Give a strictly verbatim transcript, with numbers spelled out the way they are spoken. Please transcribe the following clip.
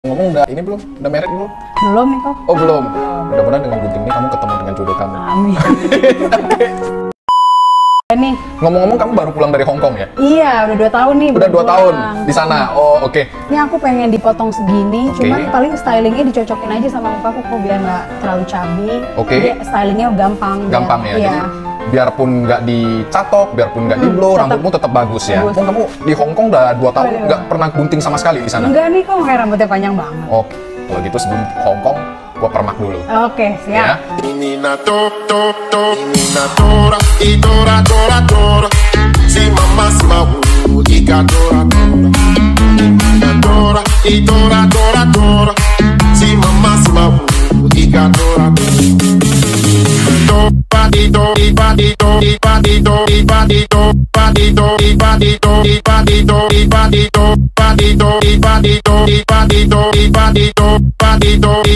Ngomong udah ini belum? Udah married belum? Belum nih kok. Oh belum. Mudah-mudahan dengan gunting ini kamu ketemu dengan jodoh kamu. Amin. Nih. Ngomong-ngomong kamu baru pulang dari Hong Kong ya? Iya, udah dua tahun nih. Udah dua pulang. tahun di sana. Oh oke. Okay. Ini aku pengen dipotong segini, Okay. cuman paling stylingnya dicocokin aja sama muka aku kok biar nggak terlalu chubby. Oke. Okay. Jadi stylingnya gampang. Gampang biar, ya. Iya. Jadi biarpun nggak dicatok, biarpun nggak di blow, tetap rambutmu tetap bagus ya. bagus. Oh, kamu di Hong Kong udah dua tahun Iya. nggak pernah gunting sama sekali di sana? Enggak nih kok, kayak rambutnya panjang banget. Oke. Kalau gitu sebelum Hong Kong, gua permak dulu. Oke, Ya. siap. Menina to to to, menina tora, i tora tora tora. Si mama si mau, ika tora tora. Menina tora, i tora tora tora. Si mama si mau, ika tora tora. Do patito, i patito, i patito, i patito, patito, i patito, i patito, i patito, patito, i patito, i patito, i patito, patito, i